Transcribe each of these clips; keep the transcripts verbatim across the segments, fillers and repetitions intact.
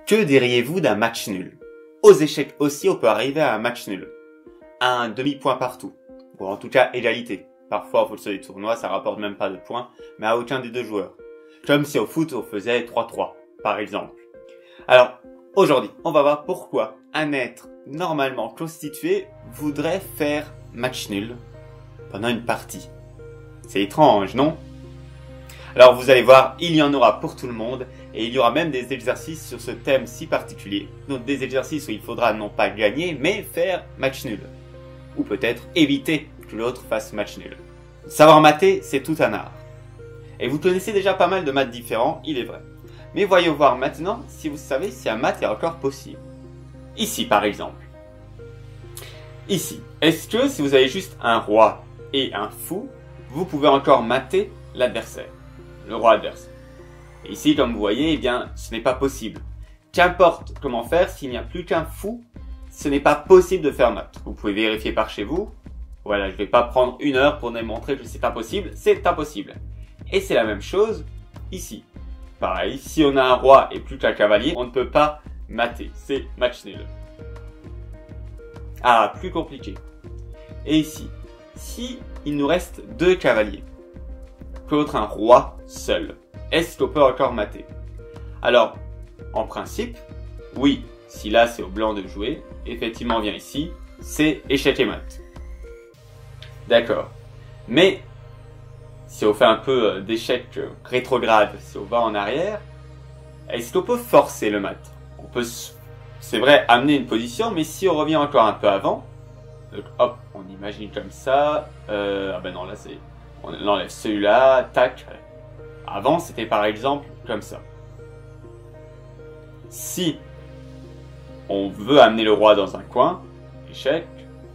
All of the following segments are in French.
Que diriez-vous d'un match nul? Aux échecs aussi, on peut arriver à un match nul. À un demi-point partout. Ou en tout cas, égalité. Parfois, au foot sur les tournois, ça rapporte même pas de points, mais à aucun des deux joueurs. Comme si au foot, on faisait trois trois, par exemple. Alors, aujourd'hui, on va voir pourquoi un être normalement constitué voudrait faire match nul pendant une partie. C'est étrange, non? Alors vous allez voir, il y en aura pour tout le monde et il y aura même des exercices sur ce thème si particulier. Donc des exercices où il faudra non pas gagner, mais faire match nul. Ou peut-être éviter que l'autre fasse match nul. Savoir maths, c'est tout un art. Et vous connaissez déjà pas mal de maths différents, il est vrai. Mais voyons voir maintenant si vous savez si un maths est encore possible. Ici par exemple. Ici, est-ce que si vous avez juste un roi et un fou, vous pouvez encore mater l'adversaire? Le roi adverse. Et ici, comme vous voyez, eh bien, ce n'est pas possible. Qu'importe comment faire, s'il n'y a plus qu'un fou, ce n'est pas possible de faire mat. Vous pouvez vérifier par chez vous. Voilà, je ne vais pas prendre une heure pour démontrer que c'est pas possible. C'est impossible. Et c'est la même chose ici. Pareil, si on a un roi et plus qu'un cavalier, on ne peut pas mater. C'est match nul. Ah, plus compliqué. Et ici, si il nous reste deux cavaliers contre un roi seul, est-ce qu'on peut encore mater? Alors, en principe, oui. Si là c'est au blanc de jouer, effectivement on vient ici, c'est échec et mat. D'accord. Mais, si on fait un peu d'échec rétrograde, si on va en arrière, est-ce qu'on peut forcer le mat? On peut, c'est vrai, amener une position, mais si on revient encore un peu avant, donc hop, on imagine comme ça, euh, ah ben non là c'est... On enlève celui-là, tac. Avant, c'était par exemple comme ça. Si on veut amener le roi dans un coin, échec,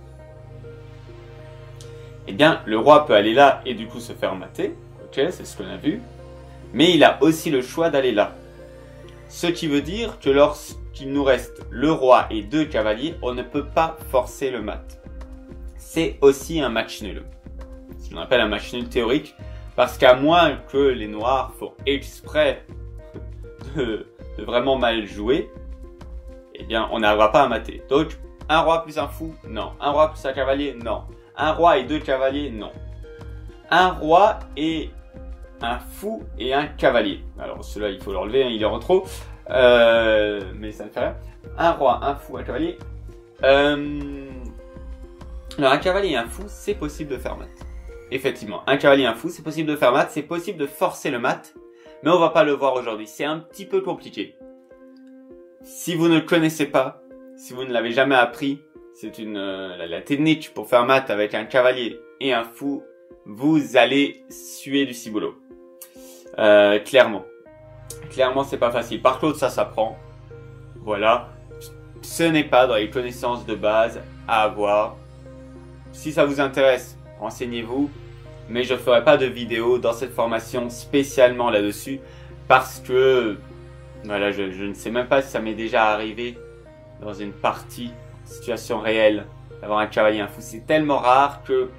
eh bien, le roi peut aller là et du coup se faire mater. Ok, c'est ce qu'on a vu. Mais il a aussi le choix d'aller là. Ce qui veut dire que lorsqu'il nous reste le roi et deux cavaliers, on ne peut pas forcer le mat. C'est aussi un match nul. Ce qu'on appelle un match nul théorique, parce qu'à moins que les noirs font exprès de, de vraiment mal jouer, eh bien on n'arrivera pas à mater. Donc un roi plus un fou, non. Un roi plus un cavalier, non. Un roi et deux cavaliers, non. Un roi et un fou et un cavalier. Alors celui-là il faut l'enlever, hein, il est en trop, euh, mais ça ne fait rien. Un roi, un fou, un cavalier. Euh... Alors un cavalier et un fou, c'est possible de faire mat. Effectivement, un cavalier et un fou, c'est possible de faire mat, c'est possible de forcer le mat, mais on va pas le voir aujourd'hui, c'est un petit peu compliqué. Si vous ne le connaissez pas, si vous ne l'avez jamais appris, c'est une euh, la, la technique pour faire mat avec un cavalier et un fou, vous allez suer du ciboulot. Euh, clairement. Clairement, c'est pas facile. Par contre, ça s'apprend. Voilà. Ce n'est pas dans les connaissances de base à avoir. Si ça vous intéresse, renseignez-vous, mais je ne ferai pas de vidéo dans cette formation spécialement là-dessus parce que voilà, je, je ne sais même pas si ça m'est déjà arrivé dans une partie, situation réelle, d'avoir un cavalier et un fou. C'est tellement rare que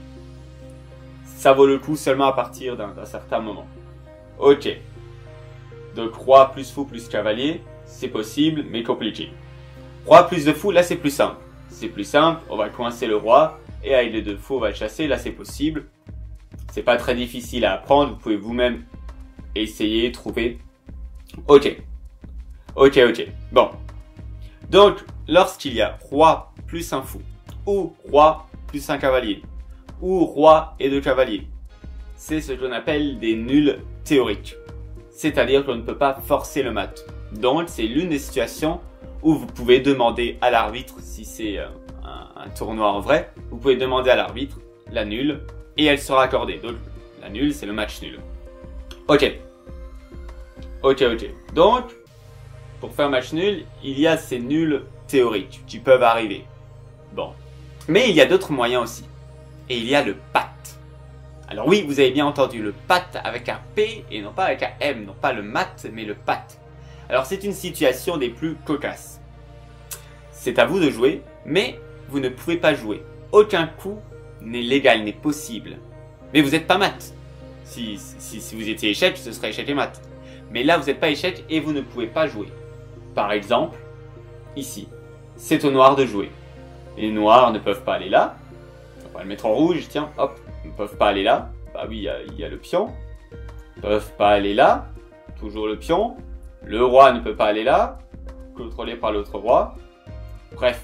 ça vaut le coup seulement à partir d'un certain moment. Ok. Donc roi plus fou plus cavalier, c'est possible, mais compliqué. Roi plus de fou, là c'est plus simple. C'est plus simple, on va coincer le roi. Et avec les deux fous, on va le chasser. Là, c'est possible. C'est pas très difficile à apprendre. Vous pouvez vous-même essayer, trouver. Ok. Ok, ok. Bon. Donc, lorsqu'il y a roi plus un fou, ou roi plus un cavalier, ou roi et deux cavaliers, c'est ce qu'on appelle des nuls théoriques. C'est-à-dire qu'on ne peut pas forcer le mat. Donc, c'est l'une des situations où vous pouvez demander à l'arbitre si c'est... Euh, un tournoi en vrai, vous pouvez demander à l'arbitre la nulle et elle sera accordée. Donc la nulle, c'est le match nul. Ok. Ok, ok. Donc, pour faire match nul, il y a ces nuls théoriques qui peuvent arriver. Bon. Mais il y a d'autres moyens aussi. Et il y a le pat. Alors oui, vous avez bien entendu, le pat avec un P et non pas avec un M. Non pas le mat, mais le pat. Alors c'est une situation des plus cocasses. C'est à vous de jouer, mais vous ne pouvez pas jouer. Aucun coup n'est légal, n'est possible. Mais vous n'êtes pas mat. Si, si, si vous étiez échec, ce serait échec et mat. Mais là, vous n'êtes pas échec et vous ne pouvez pas jouer. Par exemple, ici, c'est au noir de jouer. Les noirs ne peuvent pas aller là. On va le mettre en rouge, tiens, hop, ils ne peuvent pas aller là. Bah oui, il y a, il y a le pion. Ils ne peuvent pas aller là. Toujours le pion. Le roi ne peut pas aller là. Contrôlé par l'autre roi. Bref.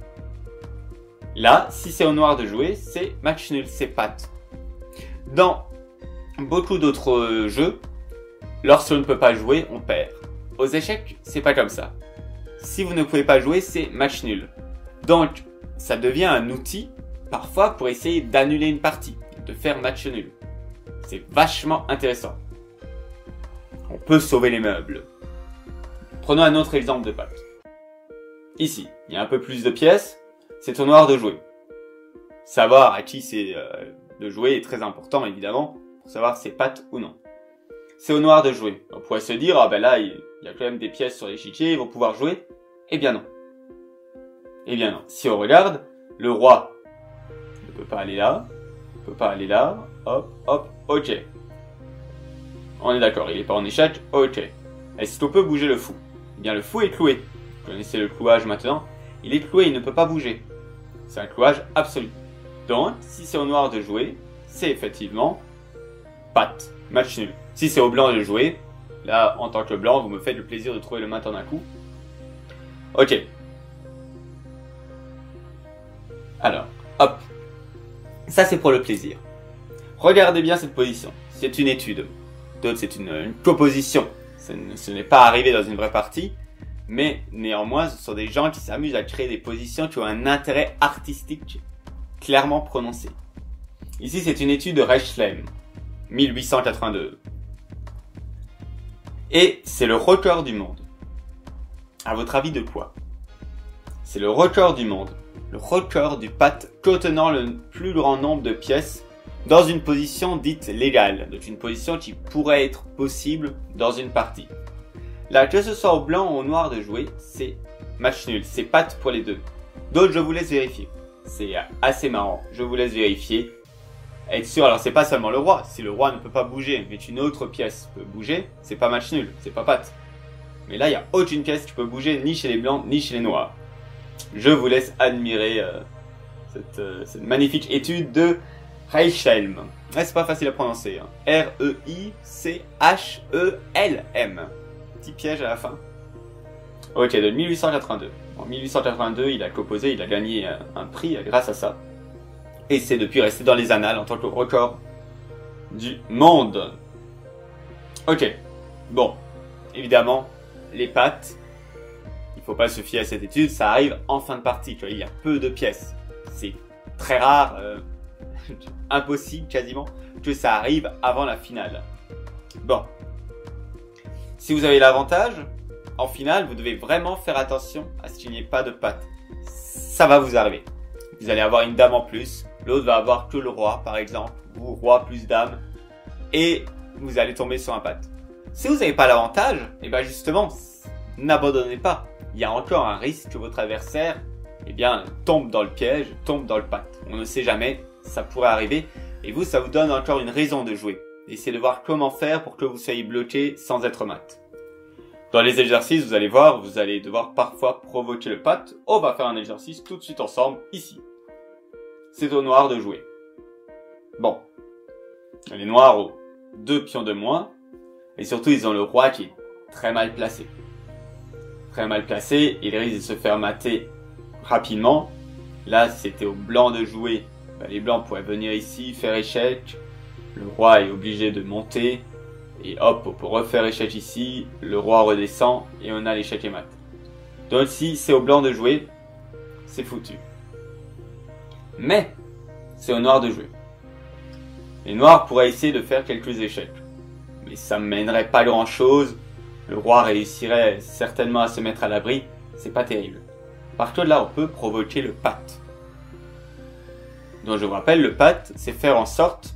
Là, si c'est au noir de jouer, c'est match nul, c'est patte. Dans beaucoup d'autres jeux, lorsqu'on ne peut pas jouer, on perd. Aux échecs, c'est pas comme ça. Si vous ne pouvez pas jouer, c'est match nul. Donc, ça devient un outil, parfois, pour essayer d'annuler une partie, de faire match nul. C'est vachement intéressant. On peut sauver les meubles. Prenons un autre exemple de patte. Ici, il y a un peu plus de pièces, c'est au noir de jouer. Savoir à qui c'est euh, de jouer est très important, évidemment, pour savoir si c'est patte ou non. C'est au noir de jouer. On pourrait se dire, ah ben là, il y a quand même des pièces sur l'échiquier, ils vont pouvoir jouer. Eh bien non. Eh bien non. Si on regarde, le roi ne peut pas aller là, ne peut pas aller là, hop, hop, ok. On est d'accord, il n'est pas en échec, ok. Est-ce qu'on peut bouger le fou? Eh bien le fou est cloué. Vous connaissez le clouage maintenant. Il est cloué, il ne peut pas bouger. C'est un clouage absolu. Donc, si c'est au noir de jouer, c'est effectivement patte, match nul. Si c'est au blanc de jouer, là, en tant que blanc, vous me faites le plaisir de trouver le mat en un coup. Ok. Alors, hop. Ça, c'est pour le plaisir. Regardez bien cette position. C'est une étude. D'autres, c'est une, une proposition. Ce n'est pas arrivé dans une vraie partie. Mais néanmoins, ce sont des gens qui s'amusent à créer des positions qui ont un intérêt artistique clairement prononcé. Ici, c'est une étude de Reichslehm, mille huit cent quatre-vingt-deux. Et c'est le record du monde. À votre avis de quoi? C'est le record du monde. Le record du patte contenant le plus grand nombre de pièces dans une position dite légale. Donc une position qui pourrait être possible dans une partie. Là, que ce soit au blanc ou au noir de jouer, c'est match nul. C'est patte pour les deux. D'autres, je vous laisse vérifier. C'est assez marrant. Je vous laisse vérifier. Être sûr, alors c'est pas seulement le roi. Si le roi ne peut pas bouger, mais une autre pièce peut bouger, c'est pas match nul. C'est pas patte. Mais là, il n'y a aucune pièce qui peut bouger, ni chez les blancs, ni chez les noirs. Je vous laisse admirer euh, cette, euh, cette magnifique étude de Reichslehm. Ouais, c'est pas facile à prononcer. Hein. R E I C H E L M. Petit piège à la fin. Ok, de mille huit cent quatre-vingt-deux. En mille huit cent quatre-vingt-deux, il a composé, il a gagné un, un prix grâce à ça. Et c'est depuis resté dans les annales en tant que record du monde. Ok. Bon. Évidemment, les pattes, il faut pas se fier à cette étude, ça arrive en fin de partie. Tu vois, il y a peu de pièces. C'est très rare, euh, impossible quasiment, que ça arrive avant la finale. Bon. Si vous avez l'avantage, en finale, vous devez vraiment faire attention à ce qu'il n'y ait pas de patte. Ça va vous arriver. Vous allez avoir une dame en plus, l'autre va avoir que le roi, par exemple, vous, roi plus dame, et vous allez tomber sur un patte. Si vous n'avez pas l'avantage, et bien justement, n'abandonnez pas. Il y a encore un risque que votre adversaire, eh bien, tombe dans le piège, tombe dans le patte. On ne sait jamais, ça pourrait arriver, et vous, ça vous donne encore une raison de jouer. Essayez de voir comment faire pour que vous soyez bloqué sans être mat. Dans les exercices, vous allez voir, vous allez devoir parfois provoquer le patte. On va faire un exercice tout de suite ensemble, ici. C'est au noir de jouer. Bon. Les noirs ont deux pions de moins. Et surtout, ils ont le roi qui est très mal placé. Très mal placé, il risque de se faire mater rapidement. Là, si c'était au blanc de jouer, ben, les blancs pourraient venir ici, faire échec. Le roi est obligé de monter. Et hop, on peut refaire échec ici. Le roi redescend et on a l'échec et mat. Donc si c'est au blanc de jouer, c'est foutu. Mais, c'est au noir de jouer. Les noirs pourraient essayer de faire quelques échecs. Mais ça ne mènerait pas grand chose. Le roi réussirait certainement à se mettre à l'abri. C'est pas terrible. Par contre là, on peut provoquer le patte. Donc je vous rappelle, le patte, c'est faire en sorte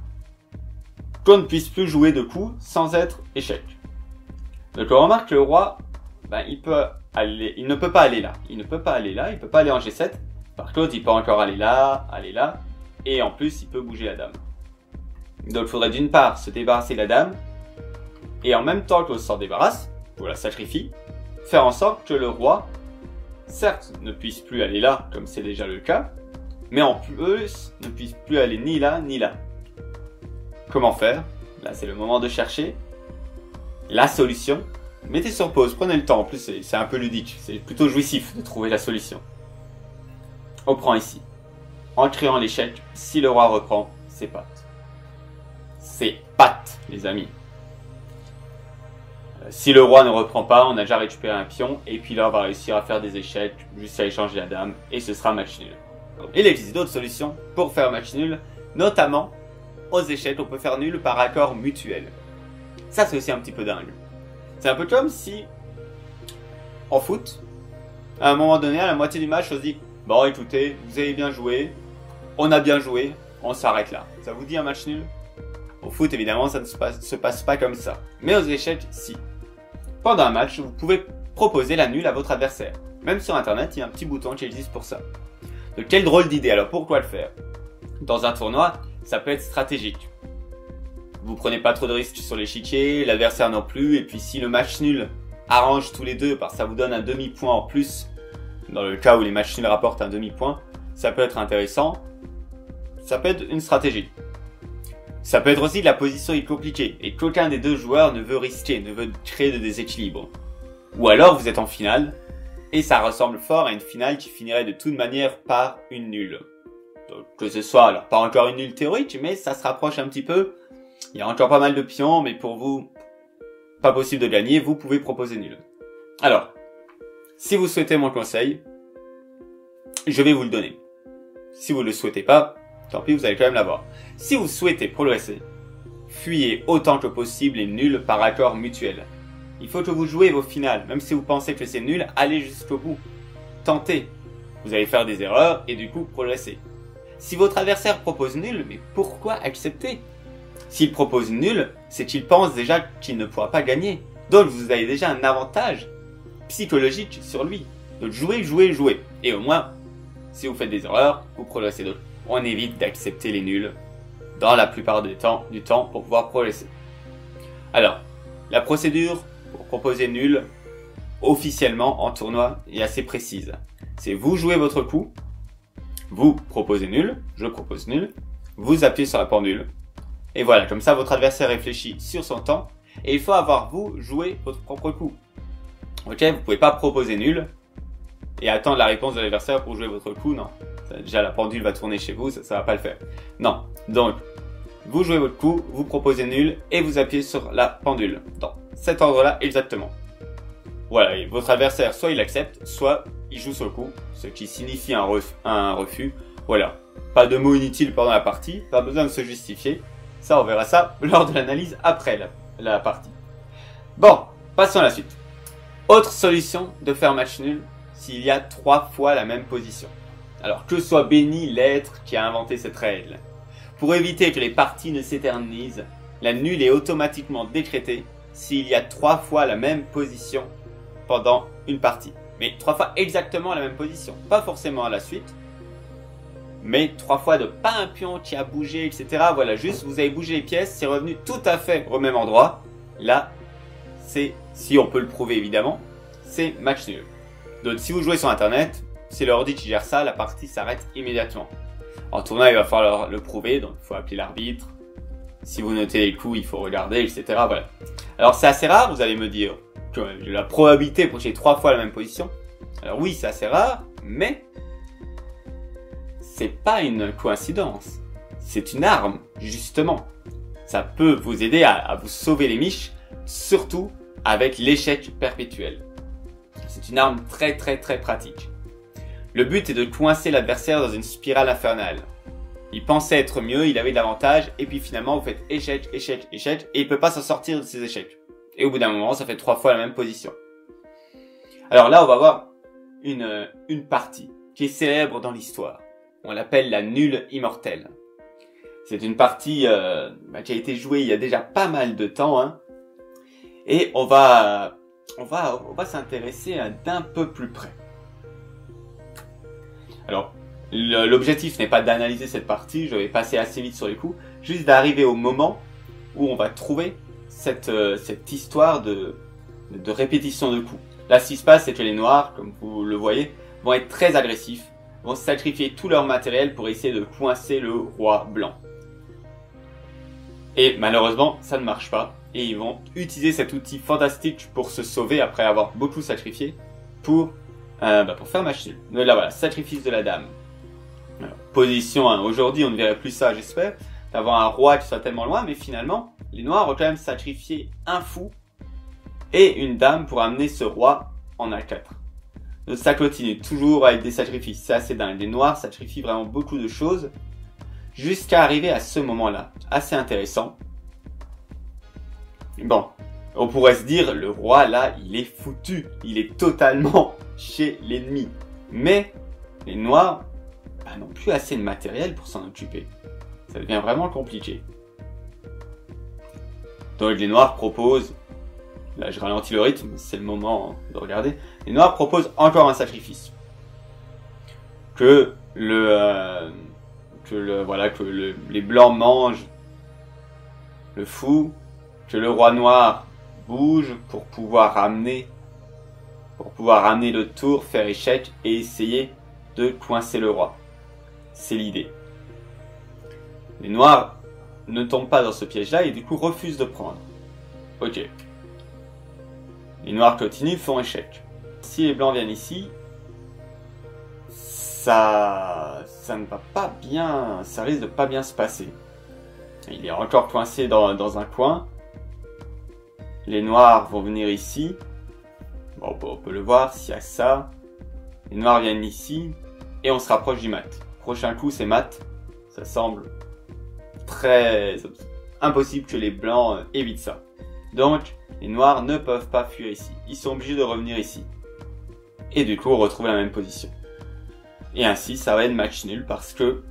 qu'on ne puisse plus jouer de coups sans être échec. Donc on remarque que le roi, ben, il, peut aller, il ne peut pas aller là. Il ne peut pas aller là, il ne peut pas aller en G sept. Par contre, il peut encore aller là, aller là. Et en plus, il peut bouger la dame. Donc il faudrait d'une part se débarrasser de la dame. Et en même temps qu'on s'en débarrasse, qu'on la sacrifie, faire en sorte que le roi, certes, ne puisse plus aller là, comme c'est déjà le cas, mais en plus, ne puisse plus aller ni là, ni là. Comment faire? Là, c'est le moment de chercher la solution. Mettez sur pause, prenez le temps. En plus, c'est un peu ludique. C'est plutôt jouissif de trouver la solution. On prend ici. En créant l'échec, si le roi reprend, c'est pattes. C'est pattes, les amis. Euh, si le roi ne reprend pas, on a déjà récupéré un pion. Et puis là, on va réussir à faire des échecs jusqu'à échanger la dame. Et ce sera match nul. Il existe d'autres solutions pour faire match nul. Notamment, aux échecs, on peut faire nul par accord mutuel. Ça, c'est aussi un petit peu dingue. C'est un peu comme si, en foot, à un moment donné, à la moitié du match, on se dit « Bon, écoutez, vous avez bien joué, on a bien joué, on s'arrête là. » Ça vous dit un match nul? Au foot, évidemment, ça ne se passe, se passe pas comme ça. Mais aux échecs, si. Pendant un match, vous pouvez proposer la nulle à votre adversaire. Même sur Internet, il y a un petit bouton qui existe pour ça. Donc, quelle drôle d'idée. Alors, pourquoi le faire? Dans un tournoi, ça peut être stratégique. Vous prenez pas trop de risques sur l'échiquier, l'adversaire non plus, et puis si le match nul arrange tous les deux, parce que ça vous donne un demi-point en plus, dans le cas où les matchs nuls rapportent un demi-point, ça peut être intéressant, ça peut être une stratégie. Ça peut être aussi que la position est compliquée, et qu'aucun des deux joueurs ne veut risquer, ne veut créer de déséquilibre. Ou alors vous êtes en finale, et ça ressemble fort à une finale qui finirait de toute manière par une nulle. Donc, que ce soit, alors pas encore une nulle théorique, mais ça se rapproche un petit peu. Il y a encore pas mal de pions, mais pour vous, pas possible de gagner, vous pouvez proposer nul. Alors, si vous souhaitez mon conseil, je vais vous le donner. Si vous ne le souhaitez pas, tant pis, vous allez quand même l'avoir. Si vous souhaitez progresser, fuyez autant que possible les nuls par accord mutuel. Il faut que vous jouez vos finales, même si vous pensez que c'est nul, allez jusqu'au bout. Tentez. Vous allez faire des erreurs et du coup progresser. Si votre adversaire propose nul, mais pourquoi accepter? S'il propose nul, c'est qu'il pense déjà qu'il ne pourra pas gagner. Donc vous avez déjà un avantage psychologique sur lui. Donc jouez, jouez, jouez. Et au moins, si vous faites des erreurs, vous progressez. Donc on évite d'accepter les nuls dans la plupart du temps, du temps pour pouvoir progresser. Alors, la procédure pour proposer nul officiellement en tournoi est assez précise. C'est vous jouez votre coup, vous proposez nul, je propose nul, vous appuyez sur la pendule. Et voilà, comme ça votre adversaire réfléchit sur son temps et il faut avoir vous joué votre propre coup. Ok, vous pouvez pas proposer nul et attendre la réponse de l'adversaire pour jouer votre coup, non. Ça, déjà la pendule va tourner chez vous, ça, ça va pas le faire. Non, donc vous jouez votre coup, vous proposez nul et vous appuyez sur la pendule. Dans cet ordre-là exactement. Voilà, et votre adversaire soit il accepte, soit il joue sur le coup, ce qui signifie un, ref, un refus. Voilà, pas de mots inutiles pendant la partie, pas besoin de se justifier. Ça, on verra ça lors de l'analyse après la, la partie. Bon, passons à la suite. Autre solution de faire match nul, s'il y a trois fois la même position. Alors, que soit béni l'être qui a inventé cette règle. Pour éviter que les parties ne s'éternisent, la nulle est automatiquement décrétée s'il y a trois fois la même position pendant une partie. Mais trois fois exactement la même position, pas forcément à la suite. Mais trois fois de pas un pion qui a bougé, et cetera. Voilà, juste vous avez bougé les pièces, c'est revenu tout à fait au même endroit. Là, c'est, si on peut le prouver évidemment, c'est match nul. Donc si vous jouez sur internet, c'est l'ordi qui gère ça, la partie s'arrête immédiatement. En tournoi, il va falloir le prouver, donc il faut appeler l'arbitre. Si vous notez les coups, il faut regarder, et cetera. Voilà. Alors c'est assez rare, vous allez me dire, que la probabilité pour que j'ai trois fois la même position. Alors oui, c'est assez rare, mais c'est pas une coïncidence. C'est une arme, justement. Ça peut vous aider à, à vous sauver les miches, surtout avec l'échec perpétuel. C'est une arme très très très pratique. Le but est de coincer l'adversaire dans une spirale infernale. Il pensait être mieux, il avait de l'avantage, et puis finalement vous faites échec, échec, échec, et il peut pas s'en sortir de ces échecs. Et au bout d'un moment, ça fait trois fois la même position. Alors là, on va voir une, une partie qui est célèbre dans l'histoire. On l'appelle la nulle immortelle. C'est une partie euh, bah, qui a été jouée il y a déjà pas mal de temps, hein, et on va, on va, on va s'intéresser d'un peu plus près. Alors, l'objectif n'est pas d'analyser cette partie, je vais passer assez vite sur les coups, juste d'arriver au moment où on va trouver cette, euh, cette histoire de, de répétition de coups. Là, ce qui se passe, c'est que les noirs, comme vous le voyez, vont être très agressifs, vont sacrifier tout leur matériel pour essayer de coincer le roi blanc. Et malheureusement, ça ne marche pas. Et ils vont utiliser cet outil fantastique pour se sauver après avoir beaucoup sacrifié pour, euh, bah, pour faire match nul. Donc là, voilà, sacrifice de la dame. Alors, position, hein, aujourd'hui, on ne verrait plus ça, j'espère, d'avoir un roi qui soit tellement loin, mais finalement, les noirs ont quand même sacrifié un fou et une dame pour amener ce roi en A quatre. Donc ça continue toujours avec des sacrifices, c'est assez dingue. Les noirs sacrifient vraiment beaucoup de choses jusqu'à arriver à ce moment-là, assez intéressant. Bon, on pourrait se dire, le roi là, il est foutu, il est totalement chez l'ennemi. Mais les noirs bah, n'ont plus assez de matériel pour s'en occuper. Ça devient vraiment compliqué. Donc les noirs proposent, là je ralentis le rythme, c'est le moment de regarder. Les noirs proposent encore un sacrifice. Que le, euh, que le, voilà, que le, les blancs mangent le fou, que le roi noir bouge pour pouvoir ramener, pour pouvoir ramener le tour, faire échec et essayer de coincer le roi. C'est l'idée. Les noirs ne tombent pas dans ce piège-là et du coup refusent de prendre. Ok. Les noirs continuent, font échec. Si les blancs viennent ici, ça, ça ne va pas bien, ça risque de pas bien se passer. Il est encore coincé dans, dans un coin. Les noirs vont venir ici. Bon, on peut le voir, s'il y a ça. Les noirs viennent ici. Et on se rapproche du mat. Prochain coup, c'est mat. Ça semble très impossible que les blancs évitent ça. Donc, les noirs ne peuvent pas fuir ici. Ils sont obligés de revenir ici. Et du coup, on retrouve la même position. Et ainsi, ça va être match nul parce que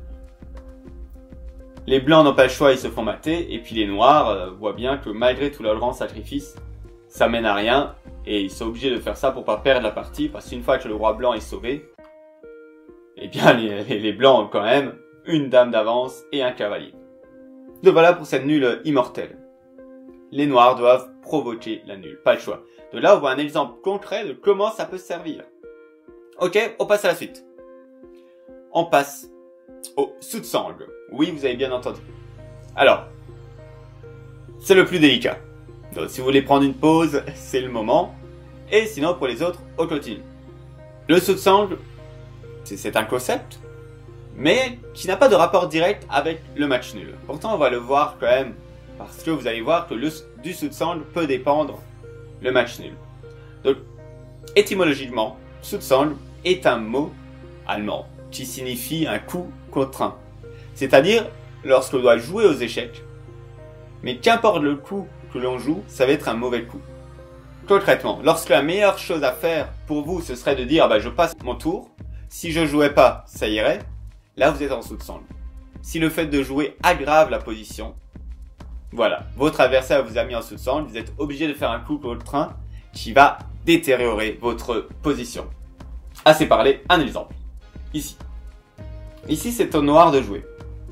les blancs n'ont pas le choix, ils se font mater. Et puis les noirs euh, voient bien que malgré tout leur grand sacrifice, ça mène à rien. Et ils sont obligés de faire ça pour pas perdre la partie. Parce qu'une fois que le roi blanc est sauvé, eh bien les, les blancs ont quand même une dame d'avance et un cavalier. Donc voilà pour cette nulle immortelle. Les noirs doivent provoquer la nulle, pas le choix. De là, on voit un exemple concret de comment ça peut se servir. Ok, on passe à la suite. On passe au Sutsang. Oui, vous avez bien entendu. Alors, c'est le plus délicat. Donc si vous voulez prendre une pause, c'est le moment. Et sinon, pour les autres, on continue. Le Sutsang, c'est un concept, mais qui n'a pas de rapport direct avec le match nul. Pourtant, on va le voir quand même, parce que vous allez voir que le, du Sutsang peut dépendre le match nul. Donc, étymologiquement, Sutsang est un mot allemand qui signifie un coup contraint. C'est-à-dire, lorsqu'on doit jouer aux échecs, mais qu'importe le coup que l'on joue, ça va être un mauvais coup. Concrètement, lorsque la meilleure chose à faire pour vous, ce serait de dire, bah, je passe mon tour, si je jouais pas, ça irait, là vous êtes en Sutsang. Si le fait de jouer aggrave la position, voilà, votre adversaire vous a mis en Sutsang, vous êtes obligé de faire un coup contre un qui va détériorer votre position. Assez parlé, un exemple. Ici. Ici, c'est au noir de jouer.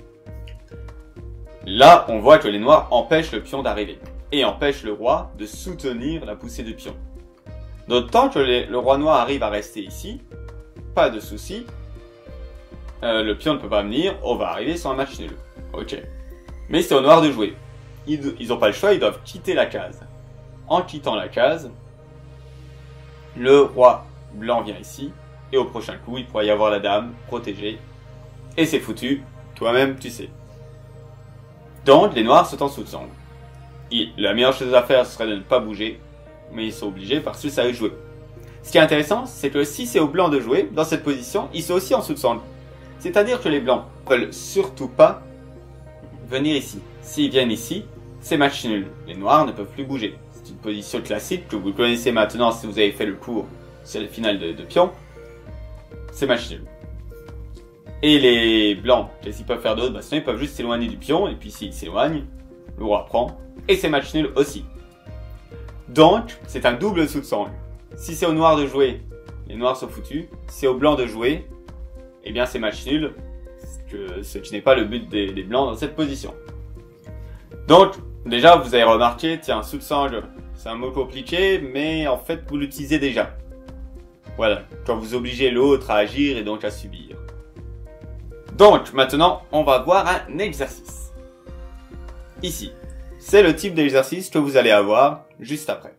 Là, on voit que les noirs empêchent le pion d'arriver et empêchent le roi de soutenir la poussée du pion. Donc, tant que les, le roi noir arrive à rester ici, pas de souci. Euh, le pion ne peut pas venir, on va arriver sur un match nul. Ok. Mais c'est au noir de jouer. Ils, ils ont pas le choix, ils doivent quitter la case. En quittant la case, le roi blanc vient ici, et au prochain coup, il pourrait y avoir la dame protégée. Et c'est foutu, toi-même tu sais. Donc, les noirs sont en Sutsang. La meilleure chose à faire, ce serait de ne pas bouger, mais ils sont obligés parce que ça va jouer. Ce qui est intéressant, c'est que si c'est aux blancs de jouer, dans cette position, ils sont aussi en Sutsang. C'est-à-dire que les blancs ne veulent surtout pas venir ici. S'ils viennent ici, c'est match nul. Les noirs ne peuvent plus bouger. C'est une position classique que vous connaissez maintenant si vous avez fait le cours sur le final de, de pion. C'est match nul. Et les blancs, qu'est-ce qu'ils peuvent faire d'autre? Bah, sinon ils peuvent juste s'éloigner du pion, et puis s'ils s'éloignent, le roi prend, et c'est match nul aussi. Donc, c'est un double Sutsang. Si c'est au noir de jouer, les noirs sont foutus. Si c'est au blanc de jouer, eh bien c'est match nul, que ce qui n'est pas le but des, des blancs dans cette position. Donc, déjà, vous avez remarqué, tiens, Sutsang, C'est un mot compliqué, mais en fait, vous l'utilisez déjà. Voilà, quand vous obligez l'autre à agir et donc à subir. Donc, maintenant, on va voir un exercice. Ici, c'est le type d'exercice que vous allez avoir juste après.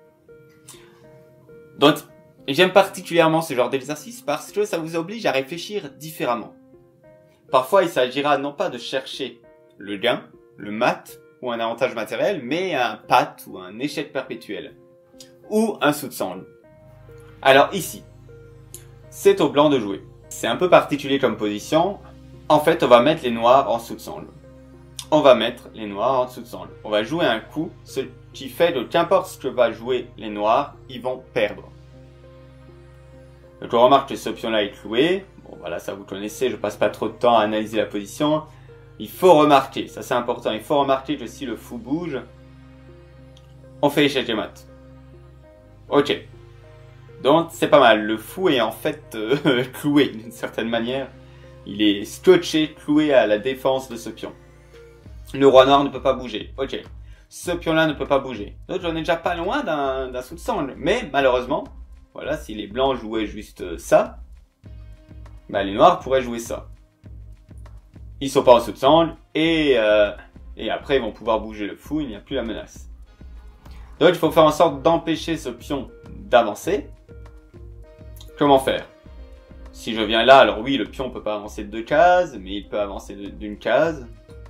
Donc, j'aime particulièrement ce genre d'exercice parce que ça vous oblige à réfléchir différemment. Parfois, il s'agira non pas de chercher le gain, le mat ou un avantage matériel, mais un pat ou un échec perpétuel. Ou un sous de sangle. Alors ici, c'est au blanc de jouer. C'est un peu particulier comme position. En fait, on va mettre les noirs en sous de sangle. On va mettre les noirs en dessous de sangle. On va jouer un coup, ce qui fait que qu'importe ce que va jouer les noirs, ils vont perdre. Donc on remarque que ce pion-là est cloué. Bon voilà, ça vous connaissez, je passe pas trop de temps à analyser la position. Il faut remarquer, ça c'est important, il faut remarquer que si le fou bouge, on fait échec et mat. Ok. Donc c'est pas mal, le fou est en fait euh, cloué d'une certaine manière. Il est scotché, cloué à la défense de ce pion. Le roi noir ne peut pas bouger, ok. Ce pion-là ne peut pas bouger. Donc on est déjà pas loin d'un d'un sous de sangle. Mais malheureusement, voilà, si les blancs jouaient juste ça, bah les noirs pourraient jouer ça. Ils sont pas en sous de sangle, et, euh, et après ils vont pouvoir bouger le fou, il n'y a plus la menace. Donc il faut faire en sorte d'empêcher ce pion d'avancer. Comment faire? Si je viens là, alors oui, le pion peut pas avancer de deux cases, mais il peut avancer d'une case.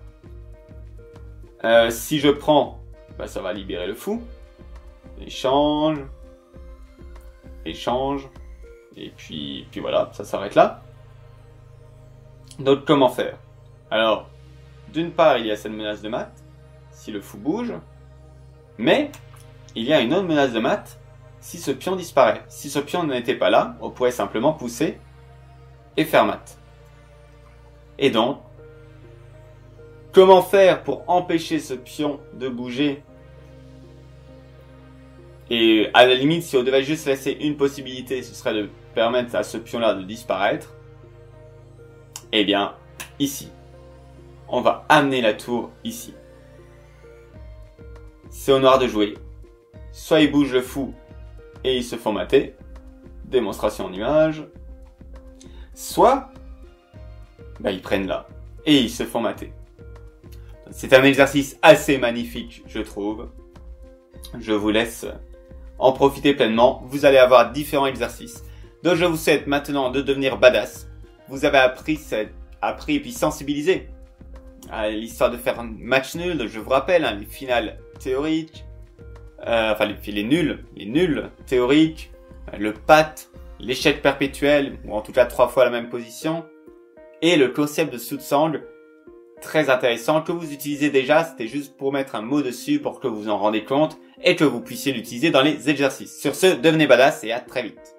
Euh, si je prends, bah, ça va libérer le fou. Échange. Échange. Et puis, puis voilà, ça s'arrête là. Donc comment faire? Alors, d'une part, il y a cette menace de mat, si le fou bouge. Mais, il y a une autre menace de mat, si ce pion disparaît. Si ce pion n'était pas là, on pourrait simplement pousser et faire mat. Et donc, comment faire pour empêcher ce pion de bouger? Et à la limite, si on devait juste laisser une possibilité, ce serait de permettre à ce pion-là de disparaître. Eh bien, ici, on va amener la tour ici. C'est au noir de jouer. Soit ils bougent le fou et ils se font mater. Démonstration en image. Soit, bah, ils prennent là et ils se font mater. C'est un exercice assez magnifique, je trouve. Je vous laisse en profiter pleinement. Vous allez avoir différents exercices. Donc je vous souhaite maintenant de devenir badass. Vous avez appris, appris et puis sensibilisé à l'histoire de faire un match nul. Je vous rappelle, hein, les finales théoriques, euh, enfin les, les nuls, les nuls théoriques, le pat, l'échec perpétuel, ou en tout cas trois fois la même position, et le concept de sous de sangle. Très intéressant, que vous utilisez déjà, c'était juste pour mettre un mot dessus pour que vous en rendez compte et que vous puissiez l'utiliser dans les exercices. Sur ce, devenez badass et à très vite.